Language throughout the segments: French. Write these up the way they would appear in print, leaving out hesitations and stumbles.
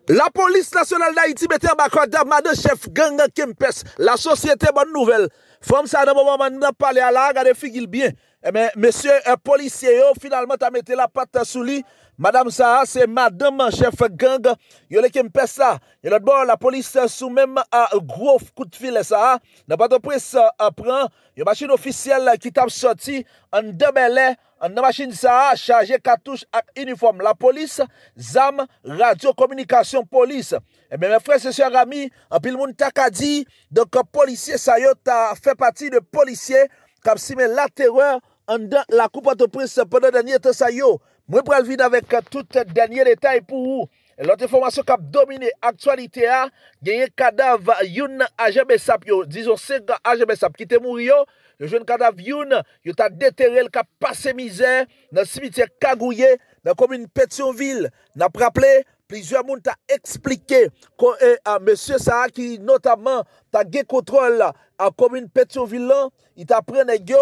La police nationale d'Haïti mette en bas madame chef gang Kempes. La société bonne nouvelle. From ça dans moment on a parlé à la regardez figure bien. Eh bien monsieur policier finalement t'as mis la patte sous lui. Madame ça c'est madame chef gang. Yo le Kempes là. Et l'autre bord la police sous même gros coup de fil ça. N'a pas de presse prend une machine officielle qui t'a sorti en debelé. En machine ça chargé cartouche et uniforme. La police, ZAM, radio, communication, police. Eh bien, mes frères et sœurs amis, en pile moun tak a dit, donc, policier, ça y est, fait partie de policiers, comme si mais la terreur, en dans la coupe de presse pendant le dernier temps, ça y est. Moi, je vais vite avec tout dernier détail pour vous. Et l'autre information qui a dominé l'actualité, il y a un cadavre, un agent BESAP, disons 5 agents BESAP qui étaient morts. Le jeune cadavre, il a déterré, il a passé misère dans le cimetière Kagouye, dans la commune Pétionville. N'a rappelé, plusieurs personnes ont expliqué que monsieur Saha, qui notamment a gagné contrôle à la commune Pétionville, il a pris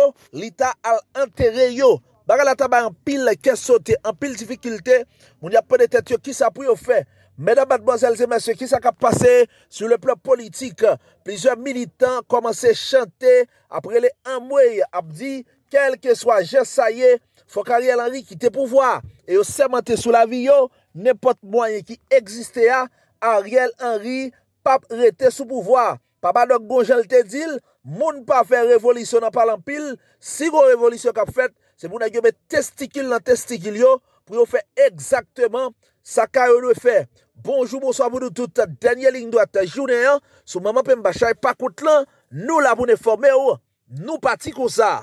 il a enterré. Bagala taba en pile qui sauté, en pile difficulté, on y a pas de tête qui ça pour faire. Mesdames, mademoiselles et messieurs, qui ça a passé sur le plan politique, plusieurs militants commencé à chanter après les un mois, a dit quel que soit Jean Saye, faut qu'Ariel Henry quitte le pouvoir et au sermenté sous la vie, n'importe moyen qui existait, Ariel Henry pas rester sous pouvoir. Papa Doc Gonjel te dit, moun pas faire révolution dans parlant pile, si vous révolution qu'a fait, c'est pour mettre testicule dans testicule yo pour faire exactement ça qu'a le fait. Bonjour, bonsoir pour nous toutes. Dernière ligne droite journée sur maman Pemba Chay pas coûte là, nous là pour nous former nous parti comme ça.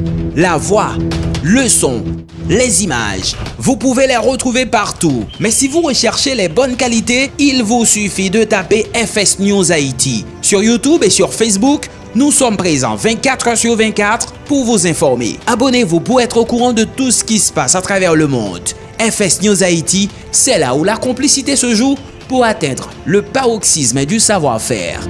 La voix, le son, les images, vous pouvez les retrouver partout. Mais si vous recherchez les bonnes qualités, il vous suffit de taper FS News Haïti. Sur YouTube et sur Facebook, nous sommes présents 24 heures sur 24 pour vous informer. Abonnez-vous pour être au courant de tout ce qui se passe à travers le monde. FS News Haïti, c'est là où la complicité se joue pour atteindre le paroxysme du savoir-faire.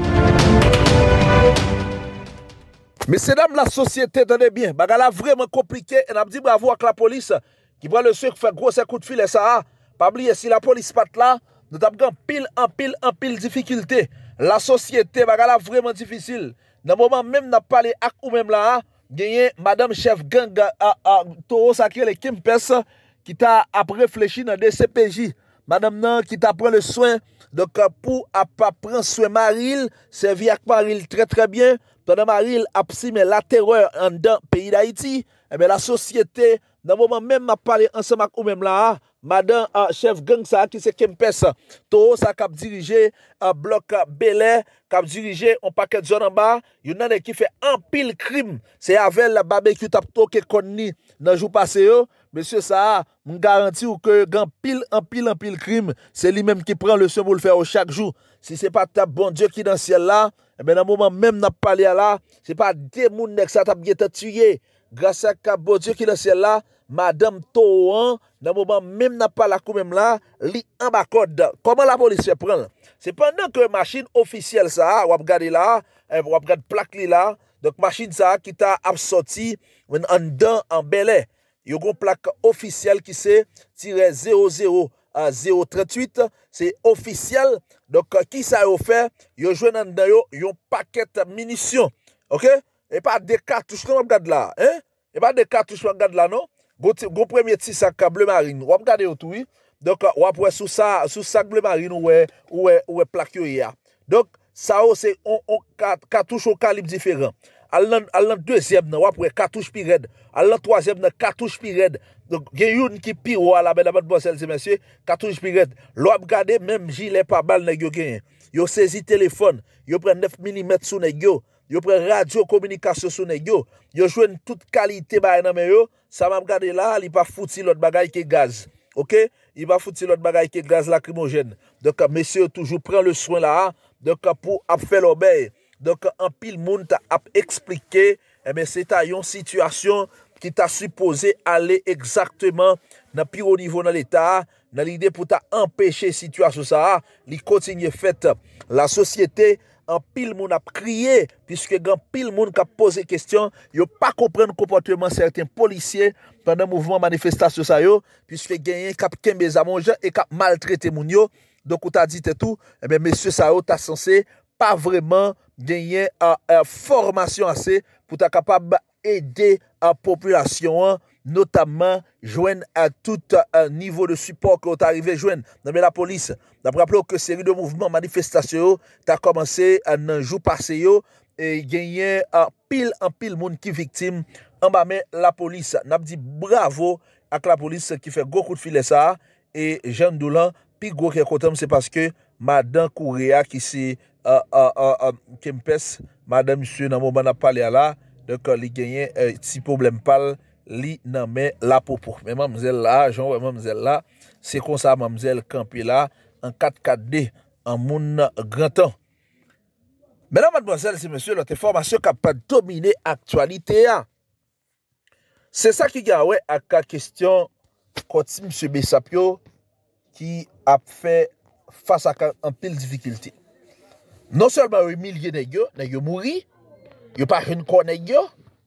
Messieurs, dames, la société, tenez bien, bagala vraiment compliqué. Et on a dit bravo avec la police qui prend le sucre, fait gros coup de fil et ça. Pas oublier, si la police pas là, nous avons en pile difficulté. La société, bagala vraiment difficile. Dans le moment même, n'a parlé avec ou même là, gagné madame chef gang Toro Sakri le Kempes qui t'a réfléchi dans DCPJ. Madame nan qui t'a pris le soin donc pour prendre soin Maril, servi avec Maril très bien. Pendant Maril a mais la terreur en dans pays d'Haïti, et bien la société dans le moment même m'a parlé ensemble avec ou même là, madame chef gang ça qui c'est Kempes Toro ça qui a dirigé bloc Belay, qui a dirigé un paquet de zone en bas, il y en a qui fait un pile crime, c'est avec le barbecue tap toqué konni dans jour passé monsieur ça me garantit que grand pile en pile crime, c'est lui même qui prend le soin pour le faire chaque jour. Si c'est pas ta bon Dieu qui dans le ciel là, et bien dans le moment même n'a parlé là, c'est pas des moun nek ça t'a bien tué. Grâce à bon Dieu qui dans le ciel là, madame Touan, dans le moment même n'a pas la coup même là, li en bas code. Comment la police se prend? C'est pendant que machine officielle ça, ou regarder là, ou regarder plaque là, donc machine ça qui t'a sorti en dedans en belay. Il y a une plaque officielle qui c'est -00038, c'est officiel. Donc qui ça a fait? Il y a joué dans un paquet de munitions. OK? Et pas des cartouches qu'on regarde là, hein? Et pas des cartouches qu'on regarde là non? Go premier petit sac bleu marine. On regarde autour. Donc on après sous sac bleu marine ou plaque là. Donc ça c'est on cartouche au calibre différent. À l'an deuxième, on après cartouche plus raide. À l'an troisième, cartouche plus raide. Donc, il y a une qui pire, là, mesdames, mademoiselles et messieurs, cartouche plus raide. L'on regarde, même gilet par balle, n'a gagné. Yo saisi téléphone, yo prend 9 mm sous yo, yo prend radio communication sous yo, yo joué toute qualité ba nan yo, ça m'a regardé là, il pas fouti l'autre bagaille qui gaz. OK? Il va fouti l'autre bagaille qui gaz lacrymogène. Donc messieurs toujours prend le soin là, donc pour faire l'obéir. Donc, en pile monde t'a expliqué, eh bien, c'est une situation qui t'a supposé aller exactement dans plus haut niveau dans l'État, dans l'idée pour empêcher situation ça, il continue fait. La société, en pile monde a crié, puisque en pile monde qui a posé question, yo pas comprendre le comportement certains policiers pendant le mouvement manifestation ça yo, puisque gagné cap kembe zamonja et cap maltraité moun yo. Donc, on t'a dit tout, eh bien, monsieur Sao, t'as censé pas vraiment gagner formation assez pour être capable d'aider la population, notamment joindre à tout niveau de support que tu arrivé à joindre. Dans la police, d'après rappelé que série de mouvements, manifestations, tu as commencé un jour passé et gagné en pile monde qui victime en bas mais la police. N'a dit bravo à la police qui fait beaucoup de filet ça et Jean Doulan puis gros qui est c'est parce que madame Kourea qui c'est Kempes, madame monsieur dans moment n'a parlé là donc il gagné petit problème pas li nan men la popo. Mais mademoiselle là, Jean mademoiselle là, c'est comme ça mademoiselle campé là en 4-4D en moun grand temps. Mesdames, mademoiselles et messieurs, notre information qui a pas dominé l'actualité. C'est ça qui a ouais à la question quand M. Bessapio qui a fait face à un pile difficulté. Non seulement humilié nègre, nègre mouri, yo pas une connaître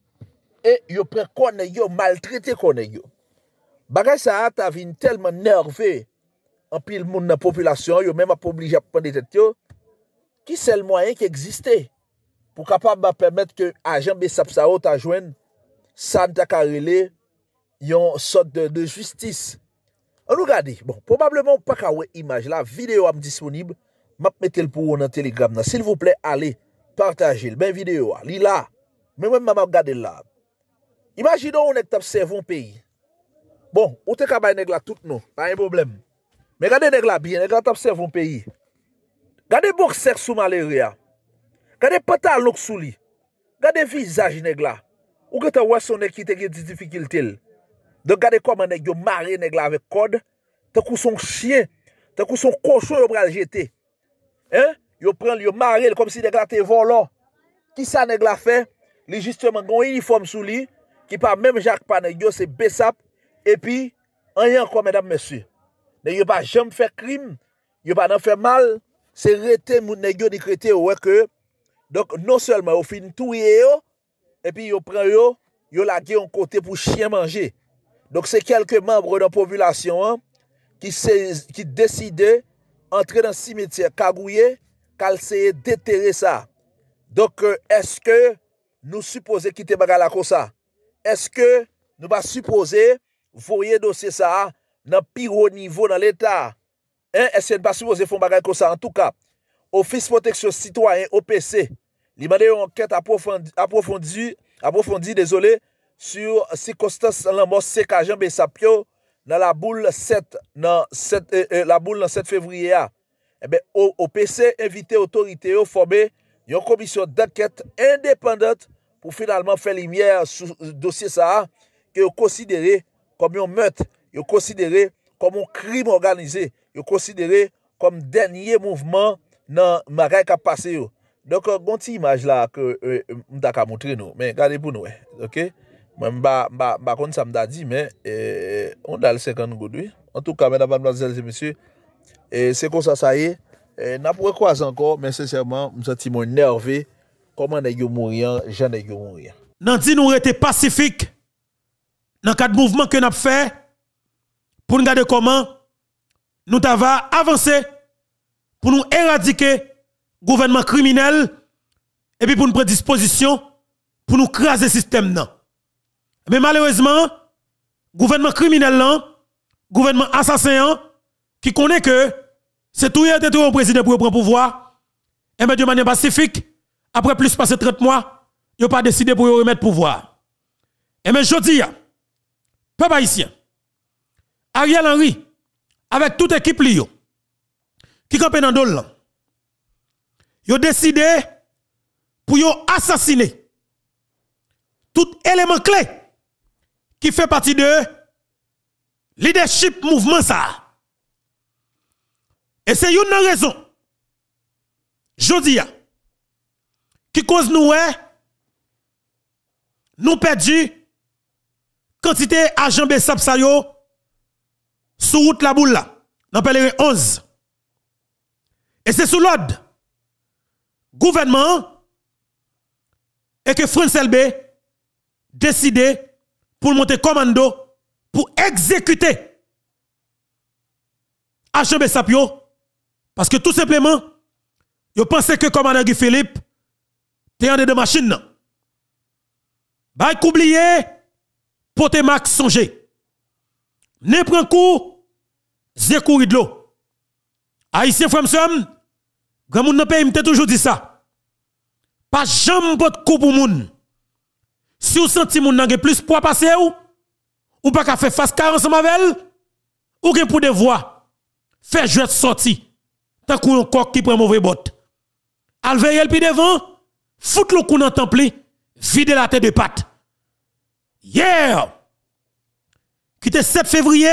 et yo prend connaître yo maltraité connaître yo. Bagay ça ta vinn tellement nerveux en pile monde dans population, yo même pas obligé à prendre tête yo. Qui c'est le moyen qui existait pour capable permettre que agent Bessap Sao ta joindre Santa Karele yon sorte de justice. On regarde, bon, probablement pas ka wè image la vidéo am disponible, m'a mettre pour vous dans Telegram. S'il vous plaît, allez partager ben vidéo li là. Mais moi m'a regarder là. Imaginons on est observé un pays. Bon, ou te ka bay nèg la tout non, pas un problème. Mais regardez nèg la bien, nèg la observe un pays. Regardez boxer sous malaria. Regardez pantalon sous li. Regardez visage nèg la. Ou que ta wè son nèg qui te gen des difficultés. Donc regardez comment nèg yo maré nèg la avec code, tant kou son chien, tant kou son cochon yo pral jeter. Hein? Yo prend yo maré comme si nèg la te volant. Qui ça nèg la fait? Li justement gon uniforme sous li qui pas même Jacques pa nèg yo c'est Bessap et puis rien encore mesdames messieurs. Nèg yo pas jamais fait crime, yo pas nan fait mal, c'est rete moun nèg yo décrété ouais que donc non seulement au fin touyer yo et puis yo prend yo lagué en côté pour chien manger. Donc c'est quelques membres de la population qui décident d'entrer dans le cimetière Kagouye, qu'elle déterrer ça. Donc est-ce que nous supposons quitter bagala comme ça? Est-ce que nous va supposer voyer dossier ça dans le pire niveau dans l'État? Est-ce que nous pas supposer faire bagala comme ça? En tout cas, Office Protection Citoyen OPC, il m'a dit une enquête approfondie, désolé, sur circonstances dans la mort de Jean Bessapio dans la boule 7 la boule dans 7 février. Eh bien, OPC invité autorité à former une commission d'enquête indépendante pour finalement faire lumière sur le dossier ça que vous considérez comme un meurtre, vous considérez comme un crime organisé, vous considérez comme dernier mouvement dans le qui a passé. Donc, une petite image là que je vais montrer nous, mais regardez pour nous, ok? Moi, je ne sais pas dit, mais on a le 50 gouttes, oui. En tout cas, mesdames, mademoiselles et messieurs, c'est comme ça y est. N'a pas quoi encore, mais sincèrement, je me sens énervé. Comment est-ce que mourir, j'en ai mourir. Nanti nous été pacifique dans le cadre mouvement que nous avons fait pour nous regarder comment nous avons avancé pour nous éradiquer le gouvernement criminel et puis pour nous prendre disposition pour nous craser le système. Non. Mais malheureusement, gouvernement criminel, gouvernement assassin, qui connaît que c'est tout un président pour prendre pouvoir, et bien de manière pacifique, après plus de 30 mois, il n'a pas décidé pour remettre pouvoir. Et bien je dis, peuple haïtien, Ariel Henry, avec toute équipe qui campait dans le dos, il a décidé pour assassiner tout élément clé qui fait partie de leadership mouvement ça. Et c'est une raison, je dis, qui cause nous perdu quantité agent Bessap Sayo sous route la boule là, dans Pèlerin 11. Et c'est sous l'ordre gouvernement et que France LB décidé pour monter commando pour exécuter agent Bessapio Parce que tout simplement, yo pensez que commandant Guy Philippe, t'es en de machine. Bah, oublié, pote Max songer. Ne prend coup, zé courir de l'eau. Haïtien Fremson, grand moun nan pays m'te toujours dit ça. Pas jamais pot coup pour moun. Si vous senti moun nan gen plus poids passer ou pas ka faire face carence ensemble avec ou gen pour de voix. Fait jouet sorti. Tant qu'on coq qui prend mauvais bot. Al veille pi devant, fout le coup dans temple, vide la tête de patte. Hier, qui était 7 février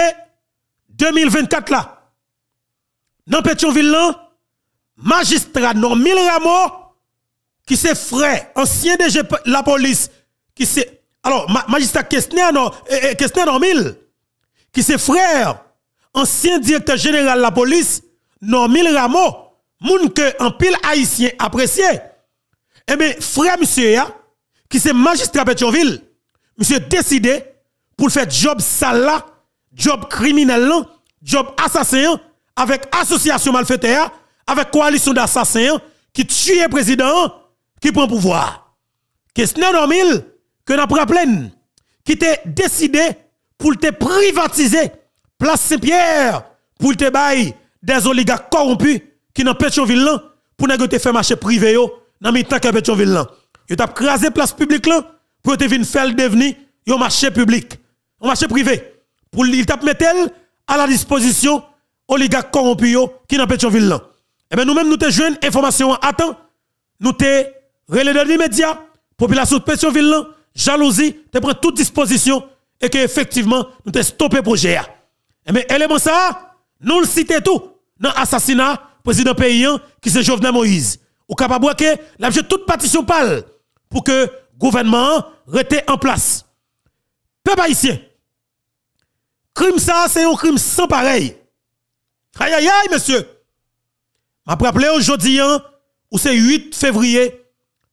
2024 là. Dans Pétionville là, magistrat non 1000 Rameau qui c'est frère ancien DG la police qui c'est alors magistrat Kestner non 1000 qui c'est frère ancien directeur général la police non 1000 Rameau moun que en pile haïtien apprécié. Eh bien frère monsieur ya qui c'est magistrat Pétionville monsieur décidé pour faire job sale là, job criminel là, job assassin avec association malfaiteur, avec coalition d'assassins qui tue le président qui prend pouvoir. Question normale que n'a rappelé qui t'a décidé pour te privatiser place Saint-Pierre pour te bailler des oligarques corrompus qui dans Pétionville là pour négocier faire marché privé yo dans mi temps que Pétionville là. Yo t'a crasé place publique là pour te venir faire devenir un marché public, un marché privé pour il t'a mettre à la disposition oligarques corrompus qui dans Pétionville là. Eh bien nous-mêmes nous te joignent information à temps, nous te relais de l'immédiat, population de Pétionville là, jalousie, te prend toute disposition et que effectivement nous te stoppé projet. Eh bien élément ça, nous le citons tout dans l'assassinat président paysan qui c'est Jovenel Moïse. Ou capable que l'objet toute partition pâle pour que le gouvernement reste en place. Peuple haïtien, crime ça c'est un crime sans pareil. Aïe aïe aïe monsieur. M'a rappelé aujourd'hui où c'est 8 février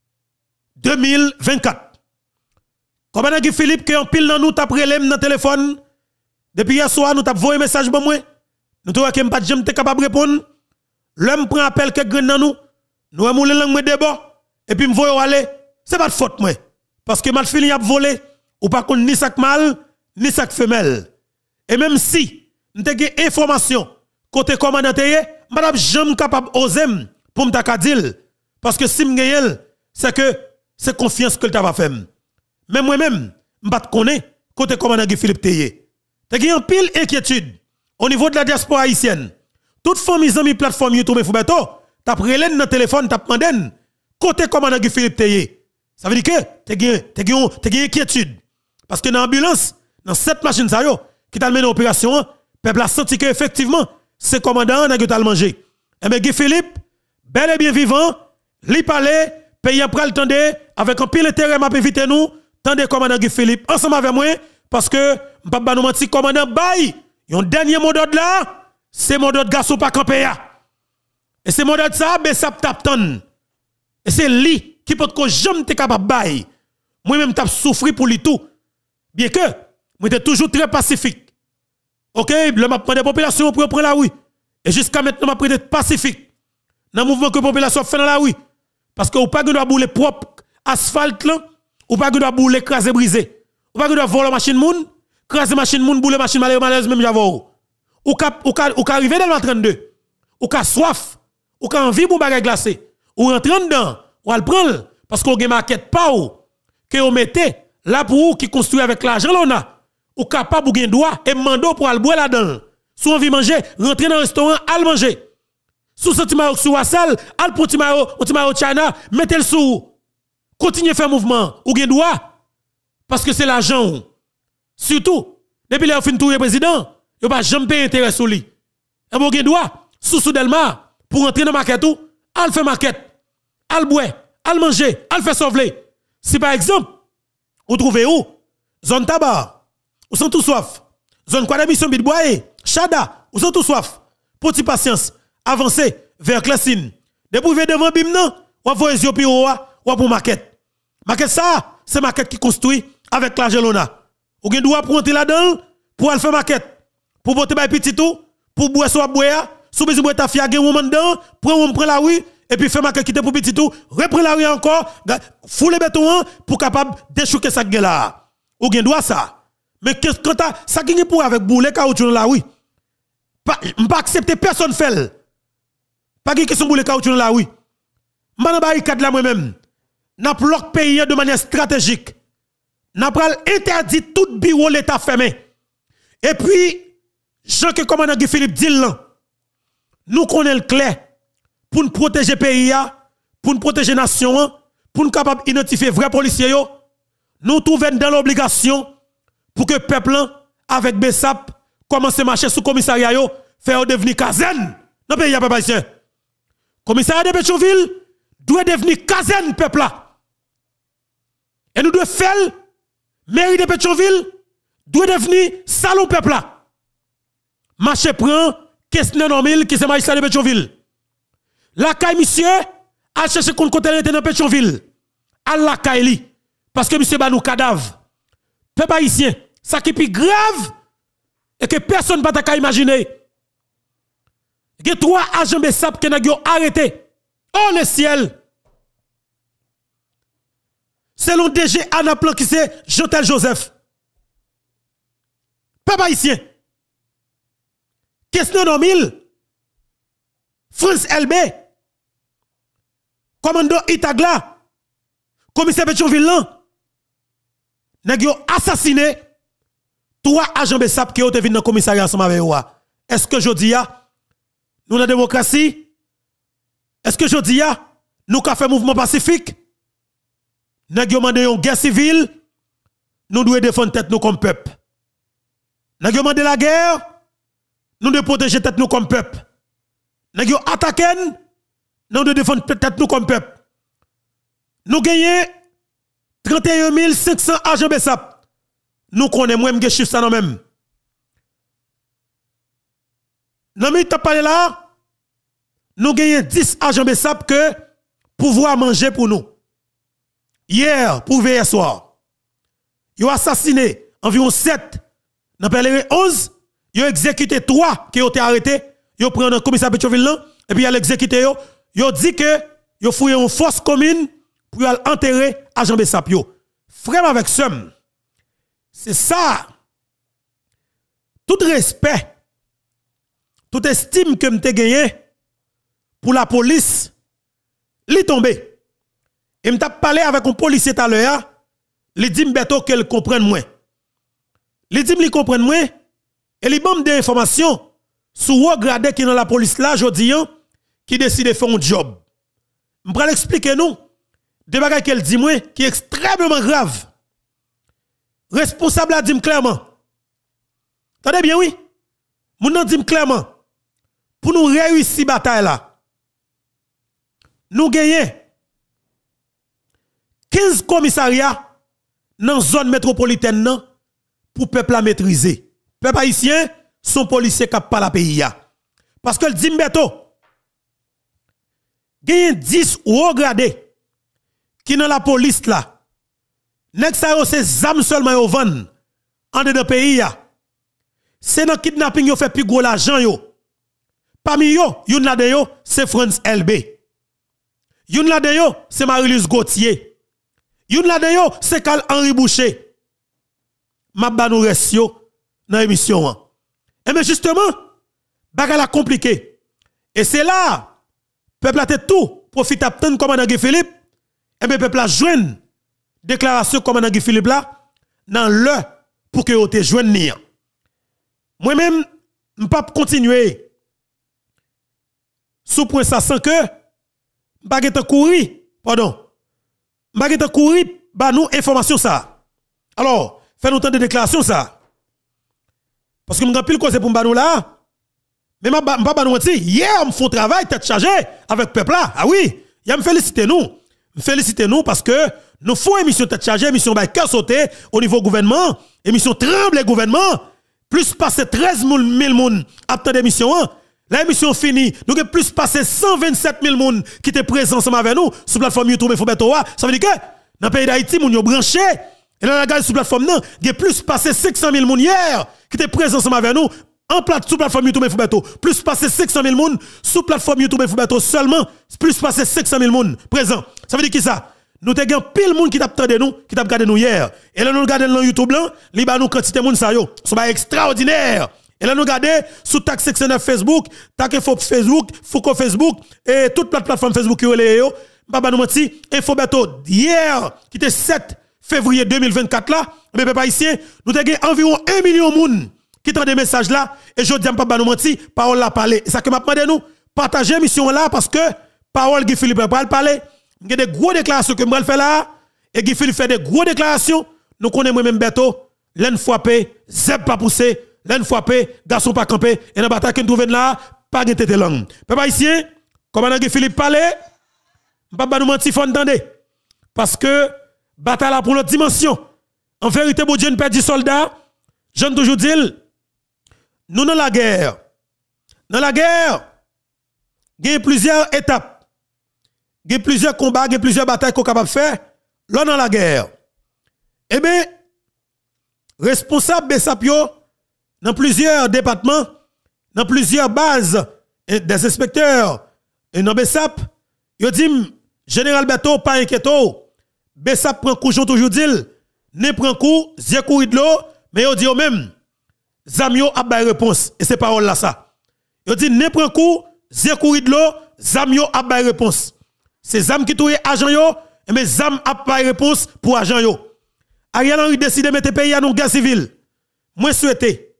2024. Commandant Guy Philippe qui en pile dans nous t'a prélève dans téléphone depuis hier soir nous t'a envoyé message pour moi. Nous trouvons que pas jamais capable de répondre. L'homme prend appel que grain dans nous avons les langues débat et puis me voyons aller. C'est pas de faute moi parce que mal fini a volé ou pas contre ni sac mâle ni sac femelle. Et même si nous avons des informations côté commandant madame jamais capable oser pour me dire parce que si me c'est que c'est confiance que t'a va faire. Mais moi-même m'pas connais côté commandant Guy Philippe Teye. T'as une pile inquiétude au niveau de la diaspora haïtienne. Toute famille amis plateforme YouTube Foubeto, t'as pris dans téléphone, t'as demandé côté commandant Guy Philippe Teye. Ça veut dire que t'as une inquiétude parce que dans l'ambulance, dans cette machine ça yo qui t'a mené l'opération, peuple a senti que effectivement c'est commandant n'a que mangé. Et bien Guy Philippe, bel et bien vivant, li parler, pays après le tande, avec un pile intérêt m'a invité nous, tande commandant Guy Philippe, ensemble avec moi, parce que, m'pa nous menti, commandant Bay, yon dernier mot d'ordre là, c'est mot d'ordre garçon pas campé ya. Et c'est mot d'ordre ça, ben ça tap ton. Et c'est lui qui peut que jamais te capable Bay. Moi-même t'a souffri pour lui tout. Bien que, moi j'étais toujours très pacifique. OK, le m'a demandé population pour prendre la rue. Et jusqu'à maintenant m'a prêté pacifique. Dans le mouvement que la population fait dans la rue. Parce que ou pas que doit bouler propre asphalte là, ou pas que doit bouler écraser briser. Ou pas que doit voler machine moun, craser machine moun, bouler machine malheureuse même j'avoue. Ou ka arriver dans le 32. Ou ka soif, ou ka envie pour bagay glacé. Ou rentrer dedans, ou al prendre parce qu'on gen maquette pas ou que on mettez là pour qui construit avec l'argent là on a. Ou capable ou gen droit et mando pour al boire là-dedans. Sou envie manger, rentrer dans le restaurant, al manger. Sous sentiment sous wasal, al pour timao China, mettez le sous. Continuez faire mouvement ou gen droit parce que c'est l'argent. Surtout depuis le fin tour président, yo pas jamais payer intérêt sur lui. Et bon gen droit sous Delma pour rentrer dans market ou al faire market, al boire, al manger, al faire sauver. Si par exemple, vous trouvez où zone tabac, ou sont tout soif. Zone quoi d'émission Bidboye, Chada, ou sont tout soif. Petit patience, avancez vers Classine. Depuis vous devant bim non, ou voyez yeux piro ou pour maquette. Maquette ça, c'est maquette qui construit avec la gelona. Ou gen droit pour entrer là-dedans pour aller faire maquette. Pour botter bay petit tout, pour boire soit boire, sous besoin de ta fille, gen woman dedans, prend la rue, et puis fait ma quitter pour petit tout, reprend la rue encore, foule le béton pour capable déchouquer ça là. Ou gen doit ça. Mais quand ça qui pour avec boulet caoutchouc dans la rue. Pas accepter personne fait. Pas qui question boulet caoutchouc dans la rue. M'an barricade là moi-même. N'a bloqué pays de manière stratégique. N'a pral interdit tout bureau l'état fermé. Et puis Jean que commandant Guy Philippe dit là, nous connaissons le clair pour nous protéger pays, pour nous protéger nation, pour nous capable identifier vrais policiers, nous trouvons dans l'obligation pour que le peuple avec Bessap commence à marcher sous commissariat, faire devenir caserne dans le pays à papa ici. Commissariat de Pétionville doit devenir caserne peuple là. Et nous devons faire mairie de Pétionville doit devenir salon peuple là. Marché prend question normale qui c'est magistrat de Pétionville. La caille monsieur a cherché qu'on côté dans Pétionville. À la caille parce que monsieur ba nous cadavre. Peuple haïtien, ça qui est plus grave et que personne ne peut imaginer. Il y a 3 agents Bessap qui ont arrêté. Oh le ciel! Selon DG Anaplan qui c'est Jotel Joseph. Peuple haïtien. Question normale. France LB. Commandant Itagla. Commissaire Pétionville là. Nèg yo assassiné 3 agents Bessap qui ont été venus dans le commissariat ensemble avec eux. Est-ce que je dis nous dans la démocratie? Est-ce que je dis nous avons fait mouvement pacifique? Nèg yo mandé une guerre civile, nous devons défendre tête nous comme peuple. Nèg yo mandé la guerre, nous devons protéger tête nous comme peuple. Nèg yo attaqué, nous devons défendre tête nous comme peuple. Nous gagnons 31 500 agents Bessap. Nous connaissons même que chiffre ça non même. Dans mi parlé là, nous gagnons 10 agents Bessap que pouvoir manger pour nous. Hier, pour hier soir, ils ont assassiné environ 7. Dans Pellerin 11, ils ont exécuté 3 qui ont été arrêtés. Ils ont pris un commissaire Pétionville et puis ils ont exécuté. Ils ont dit que ils ont fouillé une fosse commune pour enterrer agent Bessap. Frère avec somme. C'est ça. Tout respect, toute estime que m'te gagné pour la police, li tombé. Et m'ta parlé avec un policier tout à l'heure, li dit m'beto qu'elle comprenne moins. Li dit m'li comprenne moins et li bon des informations sur haut gradé qui dans la police là jodi qui décide de faire un job. M'pral expliquer nous des bagages qu'elle dit moi qui est extrêmement grave. Responsable a dit clairement. Attendez bien oui. Moun nan dit clairement pour nous réussir bataille là. Nous gagnons 15 commissariats dans la zone métropolitaine nan, pour peuple à maîtriser. Peuple haïtien, son policier qui pas la pays. Parce que le Dimbeto, il y a 10 haut gradés qui dans la police là. Nek sa yo c'est zam seulement yo vend en dedans pays. C'est dans kidnapping yo fait plus gros l'argent yo. Parmi yo, yon la de yo, c'est France LB. Yon la de yo, c'est Marie-Lise Gauthier. Yon la de yo, c'est Carl Henri Boucher. M'a ba nou res yo dans émission. Et mais justement, bagala compliqué. Et c'est là, peuple a tout profite à prendre commandant Guy Philippe. Et bien peuple a joindre déclaration commandant Guy Philippe là dans le pour que vous te joignent. Moi-même, je ne peux pas continuer sous point ça sans que je ne pas courir, pardon. Je ne pas courir, bah nous information ça. Alors, fais nous temps de déclaration ça. Parce que je ne pile cause pour nous là. Mais je ne peux pas nous dire, hier, on fait un travail tête chargée avec le peuple là. Ah oui, il me féliciter nous. Me féliciter nous parce que nous faisons émission tête chargée, émission by cœur sauté au niveau gouvernement, émission tremble gouvernement, plus passer 13 000 moun après l'émission. La émission finie, nous avons plus passé 127 000 moun qui étaient présents ensemble avec nous sur la plateforme YouTube Infobetoa. Ça veut dire que dans le pays d'Haïti, nous avons branché. Et dans la gare sur la plateforme, il y a plus passé 500 000 moun hier qui étaient présents ensemble avec nous sous plateforme YouTube Infoubeto, plus passer 500 000 moun, sous plateforme YouTube Infoubeto seulement, plus passer 500 000 moun présent. Ça veut dire qui ça? Nous te gen pile moun qui t'a attendé nous, qui t'a regardé nous hier. Et là nous regardons dans YouTube là, li ba nous quantité moun sa yo. C'est pas extraordinaire. Et là nous regardons sous tag 69 Facebook, tag info Facebook, Foucault Facebook et toute plateforme Facebook qui relé yo. Baba nous menti, Infoubeto hier qui était 7 février 2024 là, mais peuple haïtien, nous te gen environ 1 million moun qui t'a des messages là et je dis pas nous menti, parole la parler. Et ça que m'a demandé nous partager mission là parce que parole Guy Philippe va parler. Il y a des gros déclarations que je fais là et Guy Philippe fait des gros déclarations. Nous connaissons même Beto, l'un frappé, zeb pas poussé, l'un frappé, garçon pas campé et dans la bataille que nous trouvons là, pas de tête langue. Peuple haïtien, commandant Guy Philippe parlait, pas nous mentir faut entendre parce que bataille là pour l'autre dimension. En vérité, bon Dieu, nous perd 10 soldats. J'aime toujours dire nous dans la guerre. Dans la guerre, il y a plusieurs étapes. Il y a plusieurs combats, il y a plusieurs batailles qu'on est capable de faire. Là, dans la guerre. Eh bien, responsable Bessapio, dans plusieurs départements, dans plusieurs bases des inspecteurs, et dans Bessap, ils disent, Général Beto, pas inquiéto. Bessap prend coup, toujours dit, ne prend coup, zé courir de l'eau, mais ils disent eux même, Zamio a bail réponse. Et c'est parole là ça. Ils disent, ne prend coup, zé courir de l'eau, Zamio a bail réponse. C'est Zam qui touye agent yo, mais Zam a pas réponse pour agent yo. Ariel Henry décide de mettre pays à nous guerre civile. Moi souhaite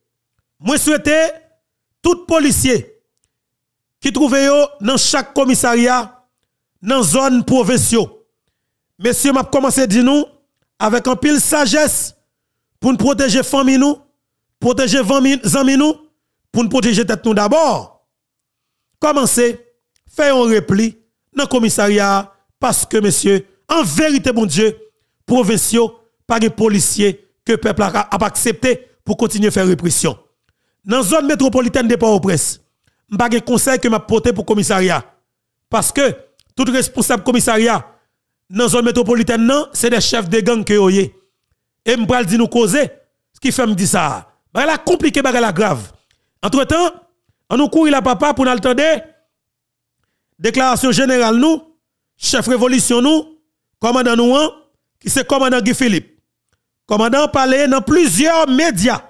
tout policier qui trouve yo dans chaque commissariat dans zone provinciale. Messieurs m'a commencé dire nous avec un pile sagesse pour nous protéger famille nous, protéger amis nous, pour nous protéger tête nous d'abord. Commencez faire un repli dans le commissariat parce que, monsieur, en vérité, bon Dieu, provinciaux, pas de policiers que le peuple a accepté pour continuer à faire répression. Dans la zone métropolitaine de Port-au-Prince, je n'ai pas de conseil que m'a porté pour le commissariat. Parce que tout responsable commissariat dans la zone métropolitaine, c'est des chefs de gang que vous avez. Et je vais dire nous causer. Ce qui fait me dire ça. C'est compliqué, c'est grave. Entre-temps, on nous court la papa pour nous attendre. Déclaration générale nous, chef révolution nous, commandant nous, qui c'est commandant Guy Philippe. Commandant parlé dans plusieurs médias.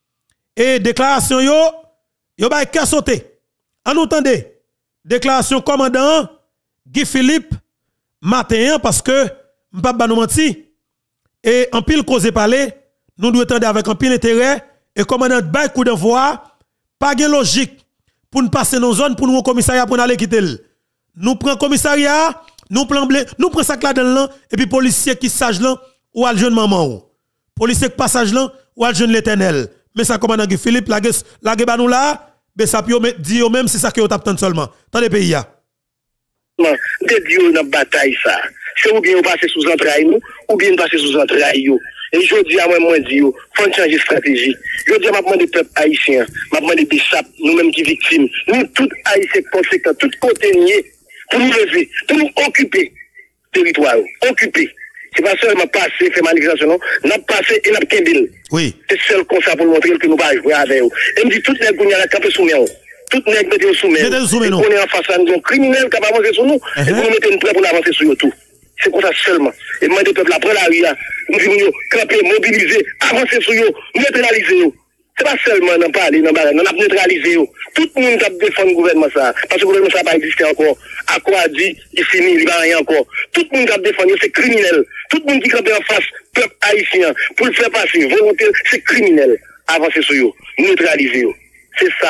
Et déclaration yo ba ka sauté. En entendez, déclaration commandant Guy Philippe matin parce que m'pa nous menti et en pile cause parler, nous devons attendre avec un pile intérêt et commandant bay coup d'envoi, pas de logique pour nous passer nos zones pour nous au commissariat pour aller quitter. Nous prenons commissariat, nous prenons ça là dedans et puis policier qui sage là ou al jeune maman. Policier qui passage là ou al jeune l'Éternel. Mais ça commandant Guy Philippe la ba nous là, Bessapio dit yo même c'est ça que vous t'attend seulement. Dans les pays là. Non, de Dieu dans bataille ça. C'est ou bien passer sous entrailles nous ou bien passer sous entrailles yo. Et je dis à moi dit yo, faut changer stratégie. Je dis à m'a demandé peuple haïtien, m'a demandé Bessap, nous-mêmes qui victimes, nous tout haïtiens conséquents, tout côté nié pour nous lever, pour nous occuper territoire, occuper. C'est pas seulement passer, faire manifestation, non, n'a passé et n'a kembil. Oui. C'est seul comme ça pour nous montrer que nous pas jouer avec eux. Et me dit tout les gounya la camper sous nous. Tout les mettez sous nous. On est en face à nous criminels qui va avancer sur nous et pour nous mettre une prêt pour avancer sur tout. C'est comme ça seulement. Et demander peuple après la rue, nous disons camper, mobiliser, avancer sur eux, neutraliser eux. C'est pas seulement d'en parler, d'en parler, on a neutralisé eux. Tout le monde a défendu le gouvernement ça. Parce que le gouvernement ça n'a pas existé encore. À quoi dit, il finit, il va rien encore. Tout le monde a défendu, c'est criminel. Tout le monde qui campe en face, peuple haïtien, pour le faire passer, volonté, c'est criminel. Avancer sur eux, neutraliser eux. C'est ça.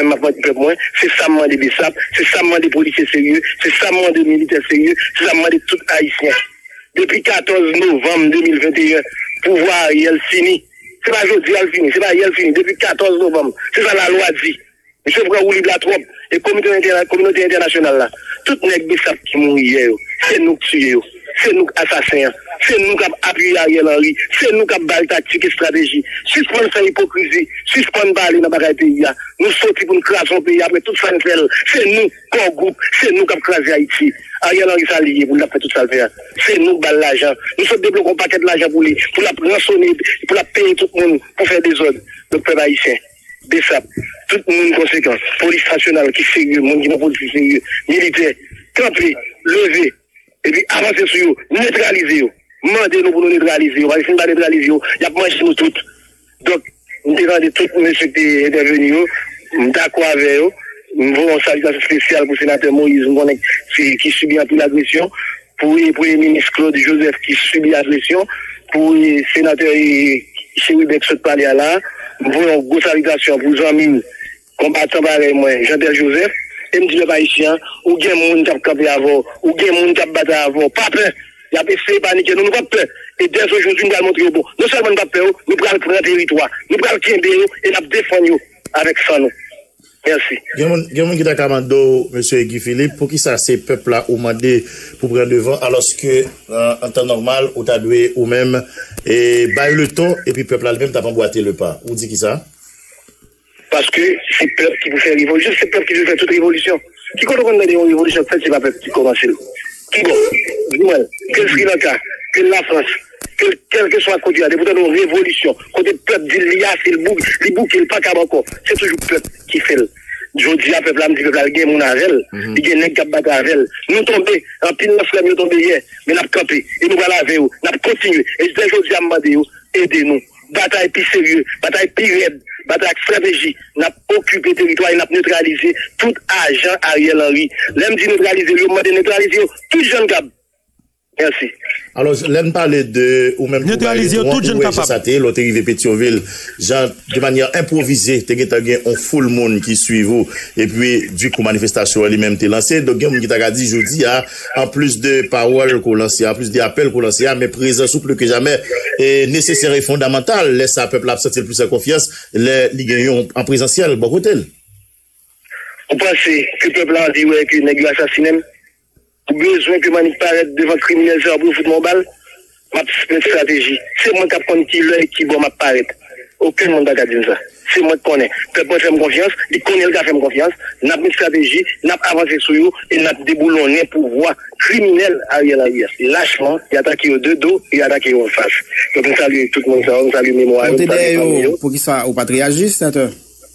C'est ça des Bessap, c'est ça des policiers sérieux, c'est ça des militaires sérieux, c'est ça de tout haïtien. Depuis 14 novembre 2021, pouvoir Ariel fini. C'est pas aujourd'hui Ariel fini, c'est pas Ariel fini. Depuis 14 novembre, c'est ça la loi dit. Monsieur Braouli la trop et communauté internationale là. Tout les Bessap qui mourent hier, c'est nous qui tuons, c'est nous assassins. C'est nous qui avons appuyé Ariel Henry, c'est nous qui avons balle tactique et stratégie. Suspendre cette hypocrisie, suspendre balle dans le pays. Nous sortons pour nous craser le pays après tout ça. C'est nous, corps groupe, c'est nous qui avons crasé Haïti. Ariel Henry s'est lié pour nous faire tout ça. C'est nous qui avons l'argent. Nous sommes débloqués un paquet de l'argent pour la rançonner, pour la payer tout le monde, pour faire des ordres. Le peuple haïtien. BESAP, tout le monde conséquent, police nationale qui est sérieux, monde qui est police sérieux, militaire, camper, lever, et puis avancer sur eux, neutraliser eux. Mandez-nous pour nous neutraliser, parce que si nous ne neutraliser, il y a mangé nous toutes. Donc, nous demandons tout le monsieur qui est intervenu, d'accord avec eux. Nous voulons une salutation spéciale pour le sénateur Moïse, qui subit un peu l'agression, pour le premier ministre Claude Joseph qui subit l'agression, pour le sénateur Chéribek qui parle là. Nous voulons une grosse salutation pour les amis combattants pareil, moi, Jean-Pierre Joseph, et me dit le haïtien, ou bien moun qui a campé avant, ou bien moun qui a battu avant, pas peur. Il y a essayé de paniquer, nous n'avons pas peur. Et dès aujourd'hui, nous allons montrer bon. Non seulement nous n'avons pas peur, nous allons prendre le territoire, nous allons tirer et nous défendre avec ça. Merci. Il y a un qui t'a commandé, M. Guy Philippe, pour qui ça, ces peuples-là, ont demandé pour prendre devant, alors que, en temps normal, on t'a doué ou même, et bailler le temps, et puis peuple-là, même, t'as pas emboîté le pas. Vous dites qui ça? Parce que c'est le peuple qui veut faire révolution, c'est le peuple qui veut faire toute révolution. Qui compte qu'on a des révolutions faites, c'est pas le peuple qui commence. Qui bon? Dis-moi, que le Sri Lanka, que la France, quel que soit le côté, pourtant une révolution, côté peuple dit l'IA, c'est le bouc, il pas qu'à encore. C'est toujours le peuple qui fait. Je dis à peuple, je dis peuple, il y a mon avel, il y a un nègre qui a battu avec. Nous tombons, en pile de frères, nous tombons hier, mais nous avons campé, et nous allons laver, nous avons continué. Et je dis aujourd'hui à demander, aidez-nous. Bataille plus sérieuse, bataille plus raide, bataille stratégie. Nous avons occupé le territoire et nous avons neutralisé tout agent Ariel Henry. L'homme dit neutraliser, nous avons neutralisé tout jeune gab. Merci. Alors, l'aime parler de, ou même, neutraliser tout jeune capable. L'autre rive Pétionville, genre, de manière improvisée, t'es un full monde qui suit vous, et puis, du coup, manifestation, elle-même t'est lancée. Donc, il y a un qui t'a dit, je dis, en plus de paroles qu'on lance, en plus d'appels qu'on lance, mais présent souple que jamais, est nécessaire et fondamental, laisse à peuple absentir plus de confiance, les gagnons en présentiel, bon côté. Vous pensez que le peuple a dit, ouais, que nègre assassiné? Besoin que Manik paraît devant le criminel pour foutre mon balle, ma stratégie. C'est moi qui apprends qui l'œil qui va m'apparaître. Aucun monde n'a dit ça. C'est moi qui connais. Peuple fait confiance, il connaît le gars fait confiance, n'a pas une stratégie, n'a pas avancé sur eux et n'a déboulonné pour voir criminel Ariel Henry. Lâchement, il attaque au deux dos et il attaque en face. Donc on salue tout le monde, on salue mémoire. Pour qu'il soit au pas réagir, sénateur?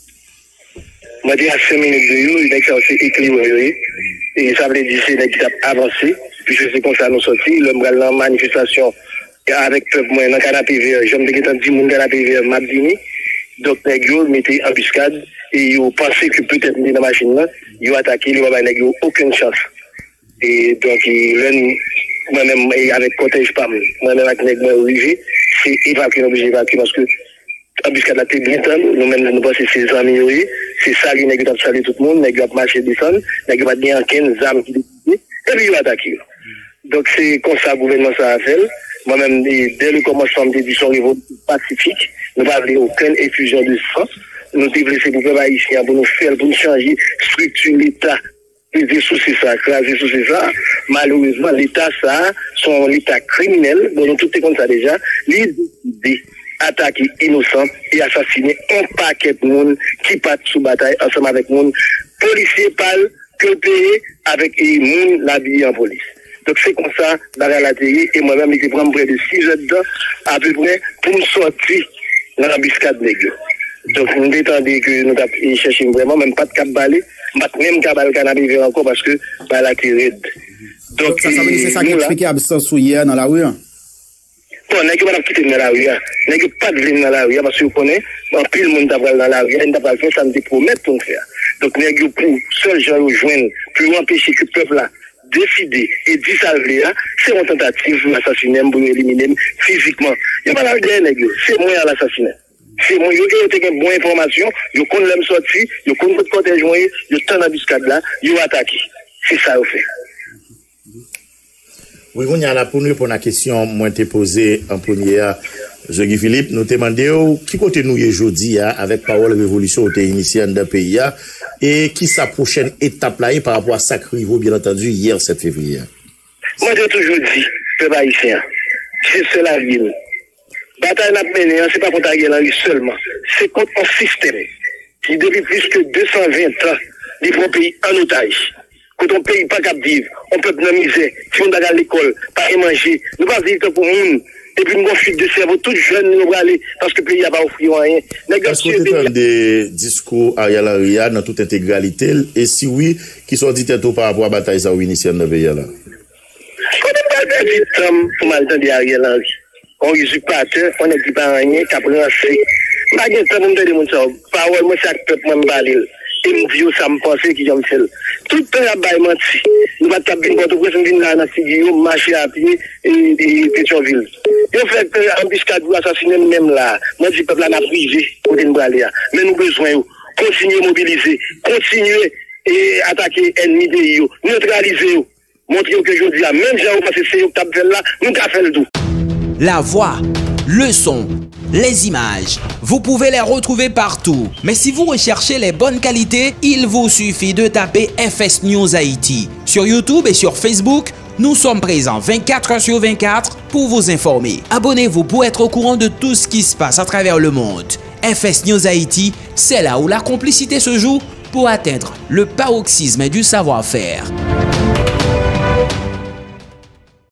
Moi, j'ai 5 minutes de you, il est écrit, et ça veut dire que c'est l'étape avancée, puisque c'est comme ça nous sortis, le bral en manifestation, avec peuple, moi, dans le canapé vert, j'aime dire que dans le canapé vert, m'a dit, donc, les gars, mettaient embuscade, et ils pensaient que peut-être dans la machine là, ils ont attaqué, ils n'ont aucune chance. Et donc, moi-même, avec cortège pas, moi-même, avec les gars, c'est évacué, obligé d'évacuer, parce que, embuscade la tête bien, nous-mêmes, nous pensons que c'est les amis, c'est ça, les nègres ont salé tout le monde, les nègres ont marché descendre, les nègres ont bien 15 armes qui décident, et puis ils ont attaqué. Donc c'est comme ça le gouvernement ça a fait. Moi-même, dès le commencement de l'édition révolution pacifique, nous n'avons aucune effusion de sang. Nous devons laisser pour les haïtiens pour nous faire, pour nous changer structure l'État, les soucis ça, craser soucis ça. Malheureusement, l'État ça, son l'État criminel, bon, nous tout est comme ça déjà, l'idée attaquer innocents et assassiner un paquet de monde qui part sous bataille ensemble avec monde policiers parlent que payer avec les monde l'habillé en police. Donc c'est comme ça dans la télé et moi-même je prends près de 6 heures de temps à peu près pour me sortir dans l'embuscade nègre. Donc nous attendons que nous avons cherché vraiment même pas de cap balai, même cap balai canapé encore parce que bah la raide. Donc ça veut dire c'est ça qui explique l'absence hier dans la rue. Bon, n'est-ce pas quitter dans la rue, n'est-ce pas de venir dans la rue, parce que vous connaissez, en pile monde d'avoir dans la rue, il n'a pas fait, ça me promet pour faire. Donc, n'est-ce pas pour seul gens rejoindre, pour empêcher que le peuple là décider et dissalver, c'est une tentative pour assassiner, pour éliminer physiquement. Il n'y a pas la guerre, c'est moi à l'assassiner. C'est moi, il y a une bonne information, il connaît l'homme sorti, il connaît votre côté joint, il y a tant d'embuscade là, il a attaqué. C'est ça, au fait. Oui, on y a là pour nous répondre à la question, moi, t'ai posée en première, Guy Philippe, nous te demandons qui côté nous aujourd'hui, avec Parole Révolution, au initié dans le pays, et qui sa prochaine étape là, par rapport à ça qui bien entendu, hier, 7 février. Moi, j'ai toujours dit, peuple haïtien, c'est la ville. Bataille n'a pas mené, c'est pas contre la ville seulement, c'est contre un système qui, depuis plus que 220 ans, livre un pays en otage. Quand on pays pas capable vivre, on peut dans misère, si on va à l'école, pas manger, nous pas vivre pour nous, et puis nous avons fuite de cerveau, tout jeune, nous allons aller, parce que le pays n'a pas offert rien. Est-ce que vous avez des discours Ariel Henry dans toute intégralité, et si oui, qui sont dit tout par rapport à la bataille ça initiale dans le pays là? On n'a pas dit pour m'entendre Ariel Henry. On usurpateur, on n'est plus pas rien, qui a pris un fait. Je n'ai pas de monde ça. Parole, moi, c'est un peuple, moi, et me dit, ça me pensait qu'il y a un seul. Tout le temps, il y a menti. Nous allons taper une porte, nous allons dans la figure, marcher à pied, et Pétionville. Et en fait, embuscade, vous assassinez même là. Moi, je dis, peuple, là, privé, pour nous aller. Mais nous besoin, continuer à mobiliser, continuer et attaquer l'ennemi de vous, neutraliser, montrer que je dis, même si parce que c'est eux qui ont là, nous avons fait le tout. La voix, le son, les images, vous pouvez les retrouver partout. Mais si vous recherchez les bonnes qualités, il vous suffit de taper FS News Haïti. Sur YouTube et sur Facebook, nous sommes présents 24h/24 pour vous informer. Abonnez-vous pour être au courant de tout ce qui se passe à travers le monde. FS News Haïti, c'est là où la complicité se joue pour atteindre le paroxysme du savoir-faire.